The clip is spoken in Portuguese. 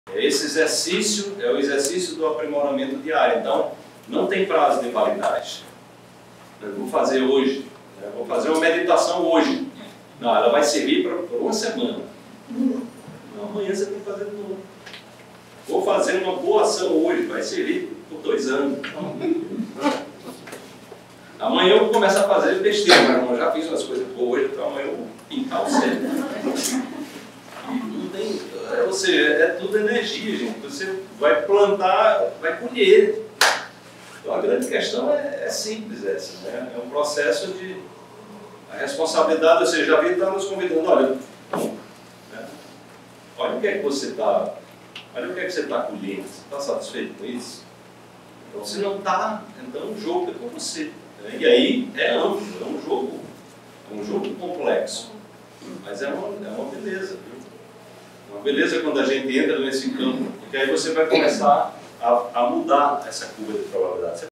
Esse exercício é o exercício do aprimoramento diário, então não tem prazo de validade. Eu vou fazer hoje, vou fazer uma meditação hoje. Não, ela vai servir por uma semana. Não, amanhã você tem que fazer de novo. Vou fazer uma boa ação hoje, vai servir por 2 anos. Amanhã eu vou começar a fazer besteira, mas eu já fiz umas coisas boas hoje, então amanhã eu vou pintar o cérebro. Não tem, ou seja, é tudo energia, gente. Você vai plantar, vai colher. Então a grande questão é simples essa, né? É um processo de a responsabilidade, ou seja, já vi estar nos convidando, olha, né? Olha o que é que você está, olha o que é que você está colhendo, você está satisfeito com isso? Então se não está, então o jogo é com você. Né? E aí é amplo, é um jogo complexo, mas é uma beleza, viu? Uma beleza quando a gente entra nesse campo, porque aí você vai começar a mudar essa curva de probabilidade.